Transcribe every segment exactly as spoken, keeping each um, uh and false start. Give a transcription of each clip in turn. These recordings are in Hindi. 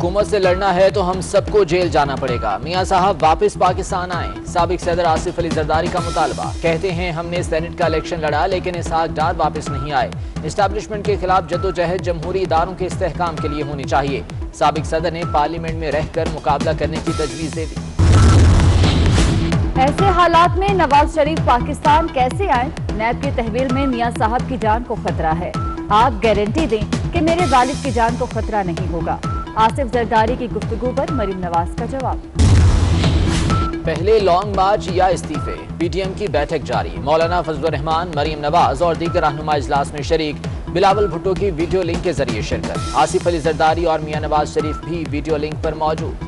हुकूमत से लड़ना है तो हम सबको जेल जाना पड़ेगा। मियां साहब वापस पाकिस्तान आए। साबिक सदर आसिफ अली जरदारी का मुतालबा। कहते हैं हमने सेनेट का इलेक्शन लड़ा लेकिन इसहाक डार वापस नहीं आए। एस्टैब्लिशमेंट के खिलाफ जद्दोजहद जमहूरी इदारों के इस्तेहकाम के लिए होनी चाहिए। साबिक सदर ने पार्लियामेंट में रहकर मुकाबला करने की तजवीज़ दे दी। ऐसे हालात में नवाज शरीफ पाकिस्तान कैसे आए? नैब की तहवील में मियां साहब की जान को खतरा है। आप गारंटी दें कि मेरे वालिद की जान को खतरा नहीं होगा। आसिफ जरदारी की गुफ्तगू पर मरीम नवाज का जवाब। पहले लॉन्ग मार्च या इस्तीफे। पीटीएम की बैठक जारी। मौलाना फजलुर रहमान, मरीम नवाज और दीगर रहनुमा इजलास में शरीक। बिलावल भुट्टो की वीडियो लिंक के जरिए शिरकत। आसिफ अली जरदारी और मियां नवाज शरीफ भी वीडियो लिंक पर मौजूद।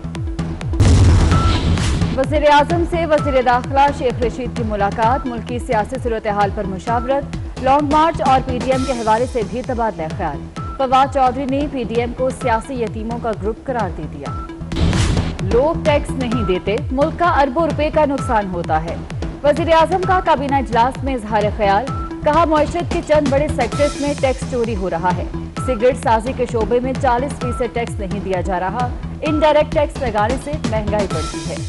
वज़ीर आज़म से वज़ीर दाखिला शेख रशीद की मुलाकात। मुल्की सियासी सूरत हाल पर मुशावरत। लॉन्ग मार्च और पीडीएम के हवाले से भी तबादला ख्याल। फवाद चौधरी ने पीडीएम को सियासी यतीमों का ग्रुप करार दे दिया। लोग टैक्स नहीं देते, मुल्क का अरबों रुपए का नुकसान होता है। वज़ीर आज़म का काबीना इजलास में इजहार ख्याल। कहा मईशत के चंद बड़े सेक्टर्स में टैक्स चोरी हो रहा है। सिगरेट साजी के शोबे में चालीस फीसद टैक्स नहीं दिया जा रहा। इनडायरेक्ट टैक्स लगाने से महंगाई बढ़ती है।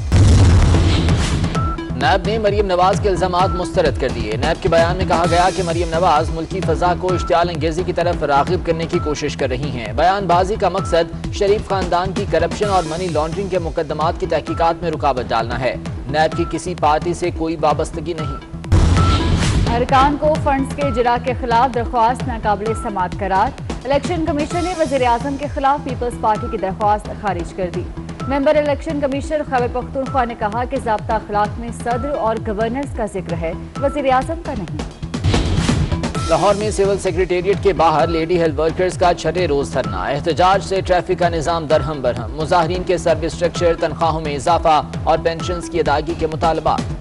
नैब ने मरीम नवाज के इल्जामात मुस्तरद कर दिए। नैब के बयान में कहा गया कि मरीम नवाज मुल्की फजा को इश्तियाल अंगेजी की तरफ रागिब करने की कोशिश कर रही हैं। बयानबाजी का मकसद शरीफ खानदान की करप्शन और मनी लॉन्ड्रिंग के मुकदमात की तहकीकात में रुकावट डालना है। नैब की किसी पार्टी से कोई वाबस्तगी नहीं। अरकान को फंड्स के इजरा के खिलाफ दरख्वास्त नाकाबिले समाअत करार। इलेक्शन कमीशन ने वज़ीर आज़म के खिलाफ पीपल्स पार्टी की दरख्वास्त खारिज कर दी। Member election commissioner Khyber Pakhtunkhwa ने कहा कि ज़ाब्ता अखलाक में सदर और गवर्नर्स का जिक्र है, वज़ीर आज़म का नहीं। लाहौर में सिविल सेक्रेटेरिएट के बाहर लेडी हेल्थ वर्कर्स का छठे रोज धरना। एहतजाज से ट्रैफिक का निजाम दरहम बरहम। मुजाहिरीन के सर्विस स्ट्रक्चर, तनख्वाहों में इजाफा और पेंशन की अदायगी के मुतालबात।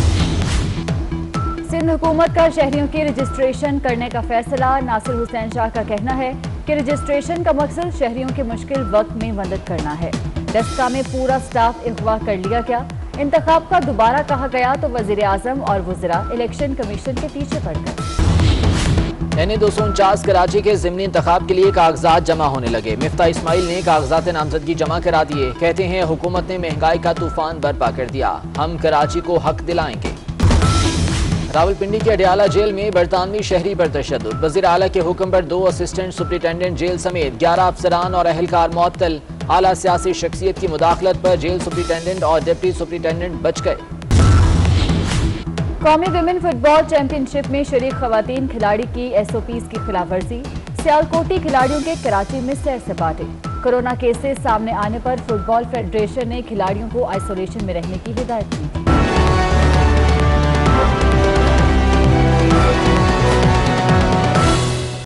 सिंध हुकूमत का शहरियों की रजिस्ट्रेशन करने का फैसला। नासिर हुसैन शाह का कहना है कि रजिस्ट्रेशन का मकसद शहरियों के मुश्किल वक्त में मदद करना है। दस्ता में पूरा स्टाफ अगवा कर लिया गया। इंतखाब का दोबारा कहा गया तो वजीर आजम और वज़रा इलेक्शन कमीशन के पीछे पड़ गए। एन ए दो सौ उनचास कराची के ज़िमनी इंतखाब के लिए कागजात जमा होने लगे। मिफ्ता इस्माइल ने कागजात नामजदगी जमा करा दिए। कहते हैं हुकूमत ने महंगाई का तूफान बर्पा कर दिया, हम कराची को हक दिलाएंगे। रावलपिंडी के अडियाला जेल में बरतानवी शहरी पर तशद्दुद। वज़ीर आला के हुक्म पर दो असिस्टेंट सुपरिटेंडेंट जेल समेत ग्यारह अफसरान और अहलकार मुअत्तल। आला सियासी शख्सियत की मुदाखलत पर जेल सुपरिटेंडेंट और डिप्टी सुपरिटेंडेंट बच गए। कौमी विमेन फुटबॉल चैंपियनशिप में शरीक खवातीन खिलाड़ी की एस ओ पीज़ की खिलाफ वर्जी। सियालकोटी खिलाड़ियों के कराची में सैर सपाटे। कोरोना केसेस सामने आने पर फुटबॉल फेडरेशन ने खिलाड़ियों को आइसोलेशन में रहने की हिदायत की।